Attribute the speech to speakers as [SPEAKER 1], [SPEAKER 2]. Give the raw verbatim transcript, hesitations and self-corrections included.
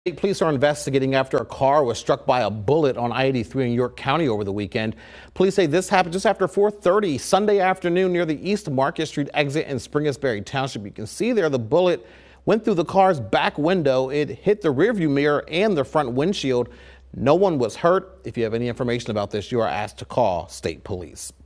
[SPEAKER 1] State police are investigating after a car was struck by a bullet on I eighty-three in York County over the weekend. Police say this happened just after four thirty Sunday afternoon near the East Market Street exit in Springersbury Township. You can see there the bullet went through the car's back window. It hit the rearview mirror and the front windshield. No one was hurt. If you have any information about this, you are asked to call state police.